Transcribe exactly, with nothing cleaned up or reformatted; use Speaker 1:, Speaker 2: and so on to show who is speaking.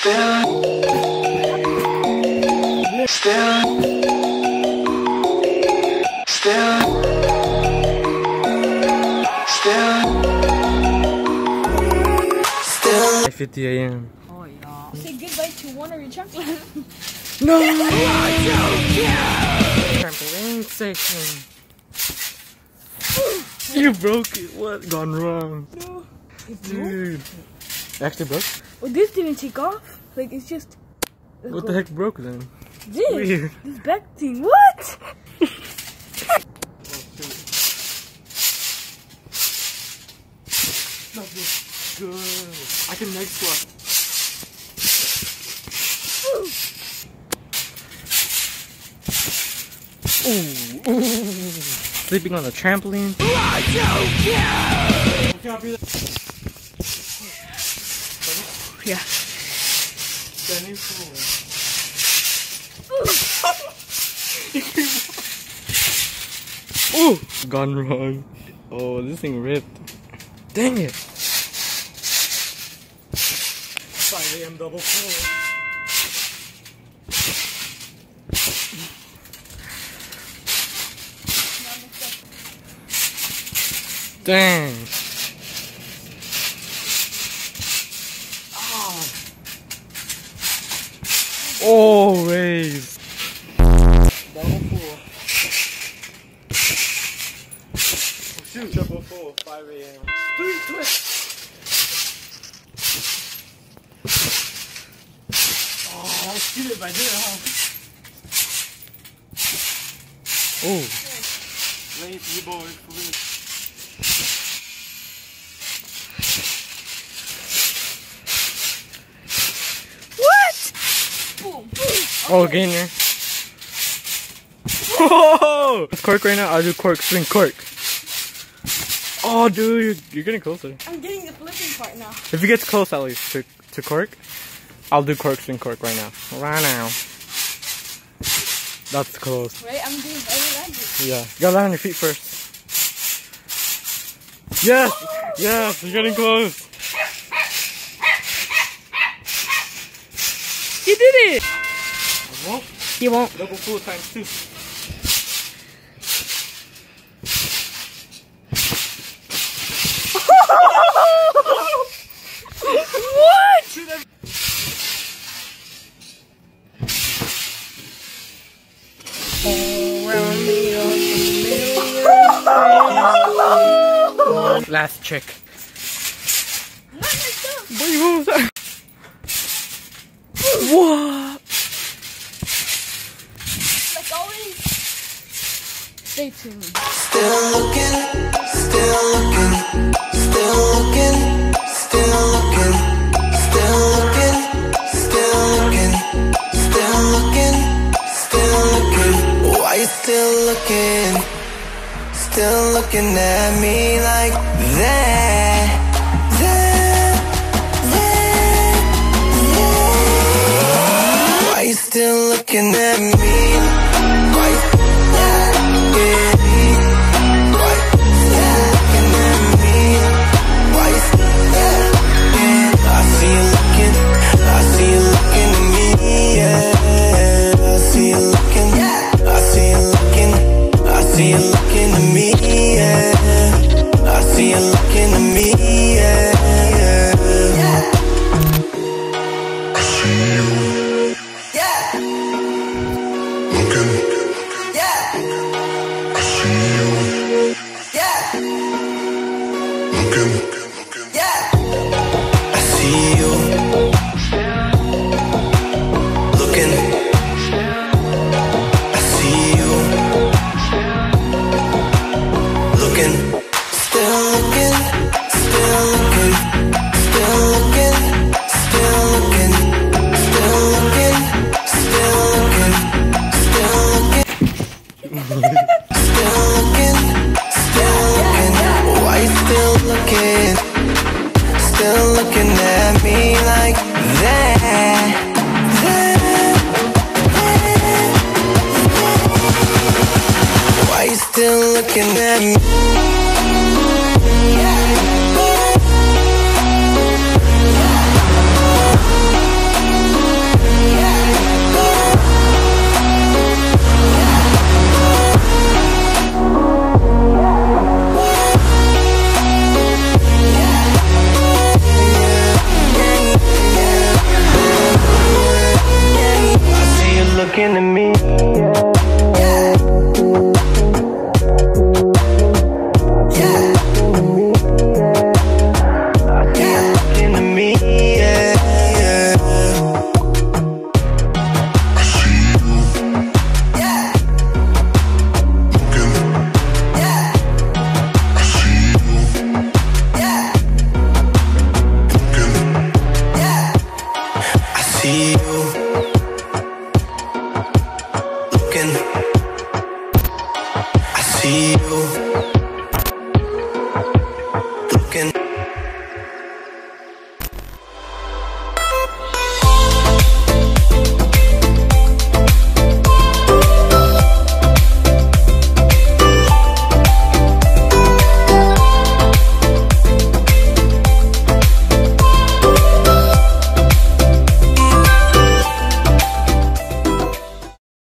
Speaker 1: Still, still, still, still, still.
Speaker 2: five fifty a m
Speaker 3: Oh yeah. Say goodbye to one of your chocolate.
Speaker 2: No! Trampoline section. You broke it. What gone wrong?
Speaker 3: No.
Speaker 2: Dude. Actually broke?
Speaker 3: Well, this didn't take off. Like, it's just... Let's
Speaker 2: What
Speaker 3: go.
Speaker 2: the heck broke then?
Speaker 3: This.
Speaker 2: Weird.
Speaker 3: This back thing. What?
Speaker 2: Not good. I can next squat. Ooh. Ooh. Sleeping on the trampoline.
Speaker 3: Yeah.
Speaker 2: Ooh, gone wrong. Oh, this thing ripped. Dang it. five a m double four. Dang. Oh, always. Double four. Shoot. Triple four, five a m Three twists. Oh, I'll shoot it if I did it, huh? Oh. Late, you boys, please. Oh, getting there. Whoa! It's cork right now. I'll do cork, swing, cork. Oh, dude, you're, you're getting closer.
Speaker 3: I'm getting the flipping part now.
Speaker 2: If you get close, at least, to, to cork, I'll do cork, swing, cork right now. Right now. That's close.
Speaker 3: Right? I'm doing every language.
Speaker 2: Yeah. You gotta land on your feet first. Yes! Yes! You're getting close.
Speaker 3: You did it!
Speaker 2: You won't?
Speaker 3: You won't.
Speaker 2: Double full times two.
Speaker 3: What?
Speaker 2: Last trick. Boy, what was that? What?
Speaker 3: Like always. Stay tuned.
Speaker 1: Still looking, still looking, still looking, still looking, still looking, still looking, still looking, still looking. Why you still looking? Still looking at me like that, that, that, that. Why you still looking at me? Why you still looking at me?